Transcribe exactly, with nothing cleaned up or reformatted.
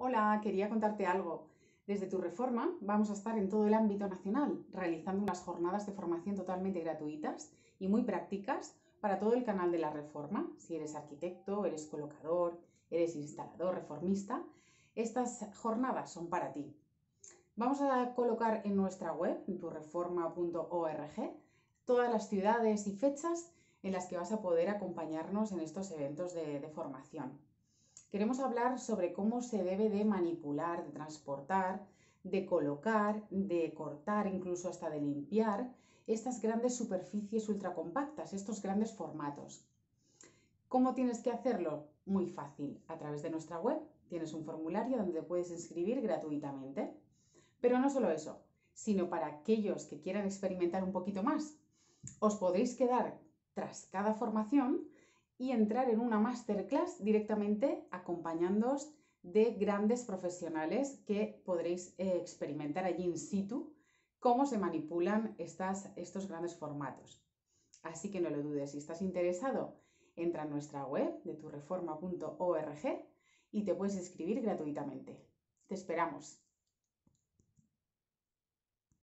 Hola, quería contarte algo. Desde Tu Reforma vamos a estar en todo el ámbito nacional, realizando unas jornadas de formación totalmente gratuitas y muy prácticas para todo el canal de la Reforma. Si eres arquitecto, eres colocador, eres instalador, reformista, estas jornadas son para ti. Vamos a colocar en nuestra web, en tu reforma punto org, todas las ciudades y fechas en las que vas a poder acompañarnos en estos eventos de, de formación. Queremos hablar sobre cómo se debe de manipular, de transportar, de colocar, de cortar, incluso hasta de limpiar estas grandes superficies ultracompactas, estos grandes formatos. ¿Cómo tienes que hacerlo? Muy fácil. A través de nuestra web tienes un formulario donde te puedes inscribir gratuitamente. Pero no solo eso, sino para aquellos que quieran experimentar un poquito más, os podéis quedar tras cada formación y entrar en una masterclass directamente acompañándoos de grandes profesionales que podréis eh, experimentar allí in situ cómo se manipulan estas, estos grandes formatos. Así que no lo dudes, si estás interesado, entra en nuestra web de tu reforma punto org y te puedes inscribir gratuitamente. Te esperamos.